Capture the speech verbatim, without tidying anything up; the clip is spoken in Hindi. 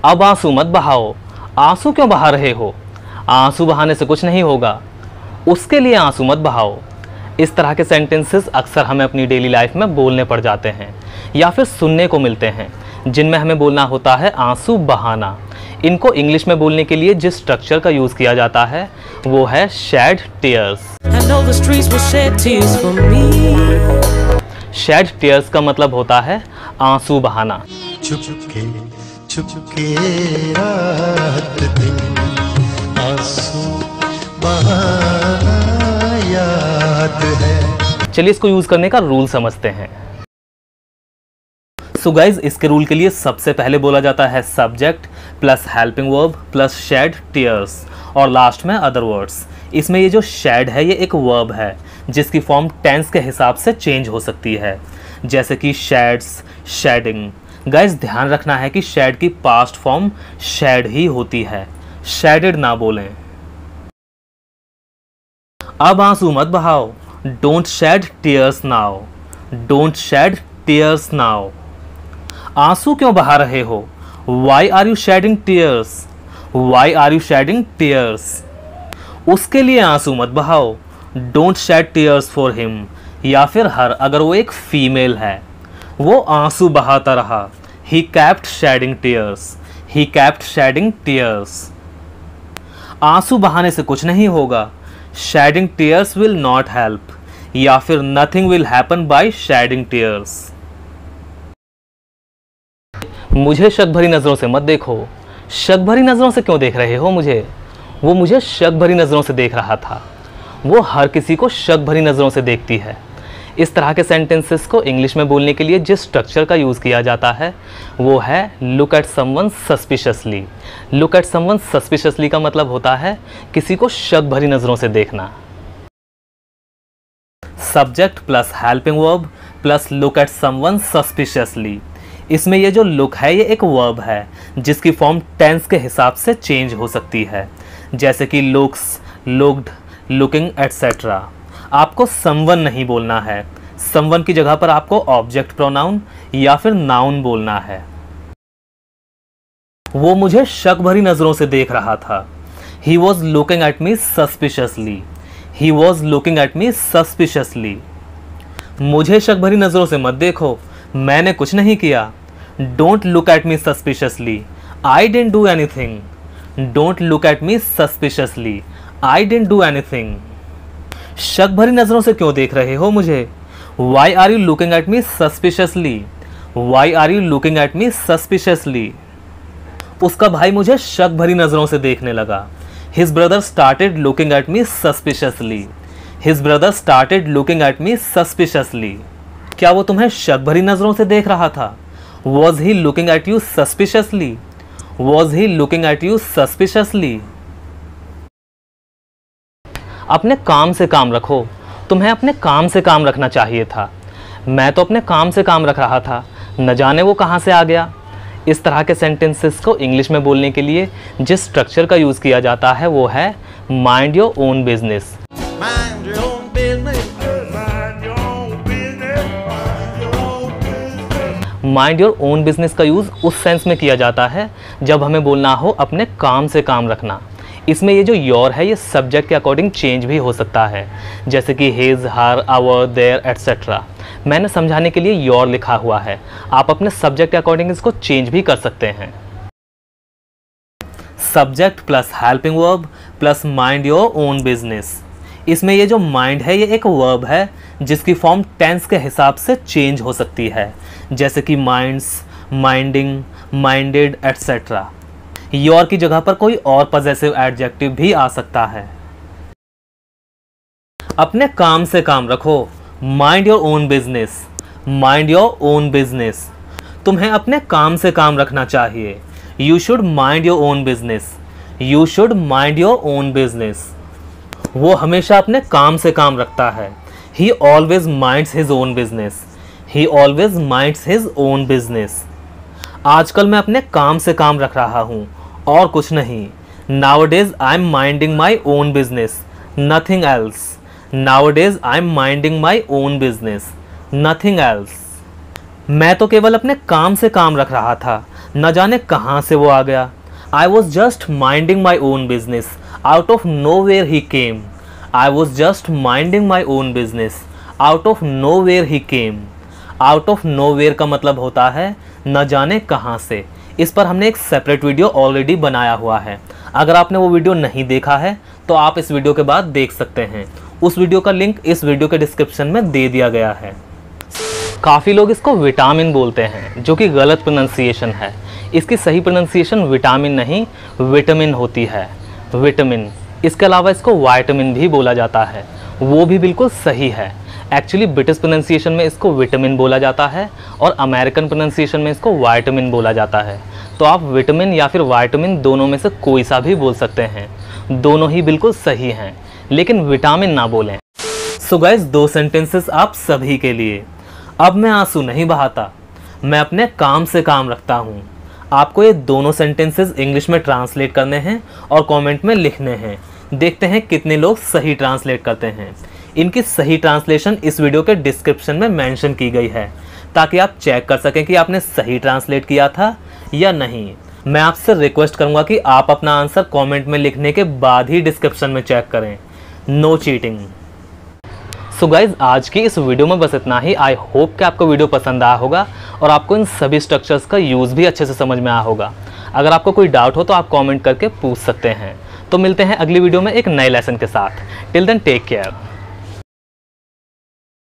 अब आंसू मत बहाओ, आंसू क्यों बहा रहे हो, आंसू बहाने से कुछ नहीं होगा, उसके लिए आंसू मत बहाओ। इस तरह के सेंटेंसेस अक्सर हमें अपनी डेली लाइफ में बोलने पड़ जाते हैं या फिर सुनने को मिलते हैं, जिनमें हमें बोलना होता है आंसू बहाना। इनको इंग्लिश में बोलने के लिए जिस स्ट्रक्चर का यूज़ किया जाता है वो है शेड टीयर्स। शेड टीयर्स का मतलब होता है आंसू बहाना। चुपके चुपके रात दिन आंसू बहाना याद है। चलिए इसको यूज करने का रूल समझते हैं। सो so गाइज, इसके रूल के लिए सबसे पहले बोला जाता है subject plus helping verb plus shed tears और लास्ट में अदर वर्ड्स। इसमें ये जो शेड है ये एक वर्ब है जिसकी फॉर्म टेंस के हिसाब से चेंज हो सकती है, जैसे कि शेड्स, शेडिंग। गाइज ध्यान रखना है कि शेड की पास्ट फॉर्म शेड ही होती है, शेडेड ना बोलें। अब आंसू मत बहाओ, don't shed tears now, don't shed tears now. आंसू क्यों बहा रहे हो, why are you shedding tears, why are you shedding tears. उसके लिए आंसू मत बहाओ, don't shed tears for him, या फिर हर अगर वो एक फीमेल है, वो आंसू बहाता रहा, he kept shedding tears, he kept shedding tears. आंसू बहाने से कुछ नहीं होगा, shedding tears will not help, या फिर nothing will happen by shedding tears. मुझे शक भरी नज़रों से मत देखो, शक भरी नज़रों से क्यों देख रहे हो मुझे, वो मुझे शक भरी नज़रों से देख रहा था। वो हर किसी को शक भरी नज़रों से देखती है। इस तरह के सेंटेंसेस को इंग्लिश में बोलने के लिए जिस स्ट्रक्चर का यूज़ किया जाता है वो है look at someone suspiciously. Look at someone suspiciously का मतलब होता है किसी को शक भरी नज़रों से देखना। Subject plus helping verb plus look at someone suspiciously. इसमें ये जो लुक है ये एक वर्ब है जिसकी फॉर्म टेंस के हिसाब से चेंज हो सकती है, जैसे कि लुक्स, लुक्ड, लुकिंग एटसेट्रा। आपको समवन नहीं बोलना है, समवन की जगह पर आपको ऑब्जेक्ट प्रोनाउन या फिर नाउन बोलना है। वो मुझे शक भरी नज़रों से देख रहा था, he was looking at me suspiciously, he was looking at me suspiciously. मुझे शक भरी नज़रों से मत देखो, मैंने कुछ नहीं किया, don't look at me suspiciously, I didn't do anything, don't look at me suspiciously, I didn't do anything. शक भरी नज़रों से क्यों देख रहे हो मुझे, why are you looking at me suspiciously, why are you looking at me suspiciously. उसका भाई मुझे शक भरी नज़रों से देखने लगा, his brother started looking at me suspiciously, his brother started looking at me suspiciously. क्या वो तुम्हें शक भरी नज़रों से देख रहा था, was he looking at you suspiciously, was he looking at you suspiciously. अपने काम से काम रखो, तुम्हें अपने काम से काम रखना चाहिए था, मैं तो अपने काम से काम रख रहा था, न जाने वो कहाँ से आ गया। इस तरह के सेंटेंसेस को इंग्लिश में बोलने के लिए जिस स्ट्रक्चर का यूज़ किया जाता है वो है mind your own business. Mind your own business का यूज़ उस सेंस में किया जाता है जब हमें बोलना हो अपने काम से काम रखना। इसमें ये जो योर है ये सब्जेक्ट के अकॉर्डिंग चेंज भी हो सकता है, जैसे कि his, her, our, their etcetera. मैंने समझाने के लिए योर लिखा हुआ है, आप अपने सब्जेक्ट के अकॉर्डिंग इसको चेंज भी कर सकते हैं। Subject plus helping verb plus mind your own business. इसमें ये जो माइंड है ये एक वर्ब है जिसकी फॉर्म टेंस के हिसाब से चेंज हो सकती है, जैसे कि minds, minding, minded etcetera. Your की जगह पर कोई और पॉजेसिव एडजेक्टिव भी आ सकता है। अपने काम से काम रखो, mind your own business, mind your own business. तुम्हें अपने काम से काम रखना चाहिए, you should mind your own business, you should mind your own business. वो हमेशा अपने काम से काम रखता है, he always minds his own business, he always minds his own business. आजकल मैं अपने काम से काम रख रहा हूँ और कुछ नहीं। Nowadays I am minding my own business, nothing else. Nowadays I am minding my own business, nothing else. मैं तो केवल अपने काम से काम रख रहा था, न जाने कहाँ से वो आ गया। I was just minding my own business, out of nowhere he came. I was just minding my own business, out of nowhere he came. Out of nowhere का मतलब होता है न जाने कहाँ से। इस पर हमने एक सेपरेट वीडियो ऑलरेडी बनाया हुआ है। अगर आपने वो वीडियो नहीं देखा है तो आप इस वीडियो के बाद देख सकते हैं। उस वीडियो का लिंक इस वीडियो के डिस्क्रिप्शन में दे दिया गया है। काफ़ी लोग इसको विटामिन बोलते हैं, जो कि गलत प्रोनाउंसिएशन है। इसकी सही प्रोनाउंसिएशन विटामिन नहीं विटामिन होती है, विटामिन। इसके अलावा इसको वाइटामिन भी बोला जाता है, वो भी बिल्कुल सही है। एक्चुअली ब्रिटिश प्रोनाउंसिएशन में इसको विटामिन बोला जाता है और अमेरिकन प्रोनाउंसिएशन में इसको वाइटामिन बोला जाता है। तो आप विटामिन या फिर वाइटामिन दोनों में से कोई सा भी बोल सकते हैं, दोनों ही बिल्कुल सही हैं, लेकिन विटामिन ना बोलें। सो गाइस, दो सेंटेंसेस आप सभी के लिए। अब मैं आंसू नहीं बहाता, मैं अपने काम से काम रखता हूँ। आपको ये दोनों सेंटेंसेस इंग्लिश में ट्रांसलेट करने हैं और कमेंट में लिखने हैं। देखते हैं कितने लोग सही ट्रांसलेट करते हैं। इनकी सही ट्रांसलेशन इस वीडियो के डिस्क्रिप्शन में मेंशन की गई है, ताकि आप चेक कर सकें कि आपने सही ट्रांसलेट किया था या नहीं। मैं आपसे रिक्वेस्ट करूंगा कि आप अपना आंसर कमेंट में लिखने के बाद ही डिस्क्रिप्शन में चेक करें। No cheating. सो गाइज, आज की इस वीडियो में बस इतना ही। आई होप कि आपको वीडियो पसंद आया होगा और आपको इन सभी स्ट्रक्चर्स का यूज़ भी अच्छे से समझ में आया होगा। अगर आपको कोई डाउट हो तो आप कमेंट करके पूछ सकते हैं। तो मिलते हैं अगली वीडियो में एक नए लेसन के साथ। Till then take care.